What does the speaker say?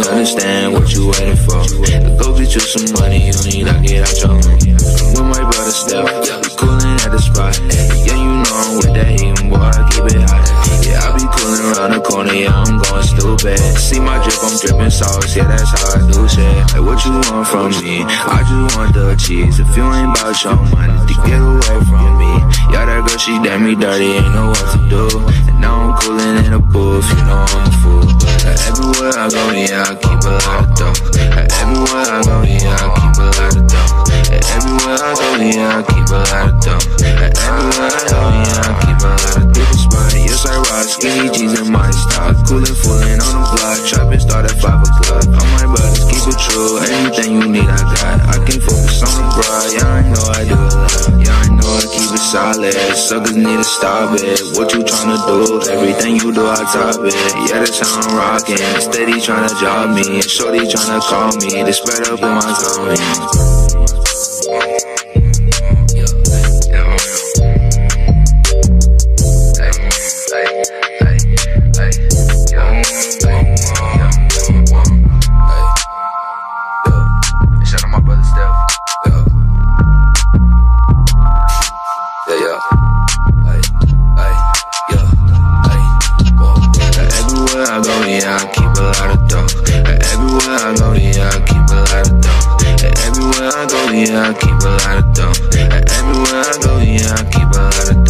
me understand what you waiting for. Go get you some money, you need to get out your room. With my brother Steph, we coolin' at the spot. Yeah, you know I'm with that heat, boy, I keep it hot. Yeah, I be coolin' around the corner, yeah, I'm going stupid. See my drip, I'm drippin' sauce, yeah, that's how I do shit. Like, what you want from me? I just want the cheese. If you ain't bout your money, to get away from me. Yeah, that girl, she damn me dirty, ain't know what to do. And now I'm coolin' in the booth, you know I'm a fool. Everywhere I go, yeah, I keep a lot of dough. Everywhere I go, yeah, I keep a lot of dough. Everywhere I go, yeah, I keep a lot of dough. Everywhere I go, yeah, I keep a lot of different spots. Yes, I rock skinny jeans in my style. Coolin', foolin' on the block. Trappin' start at 5 o'clock. All my brothers keep it true. Anything you need, I got. I can focus on the broad. Yeah, I know I do a lot. Yeah, I know I keep it solid. Suckers need to stop it. What you tryna do? Everything you do, I top it. Yeah, that's how I'm rockin'. Steady tryna job me. Shorty tryna call me. They spread up in my zone. Everywhere I go, yeah, I keep a lot of dough. Everywhere I go, yeah, I keep a lot of dough. Everywhere I go, yeah, I keep a lot of dough. Everywhere I go, yeah, I keep a lot of dough.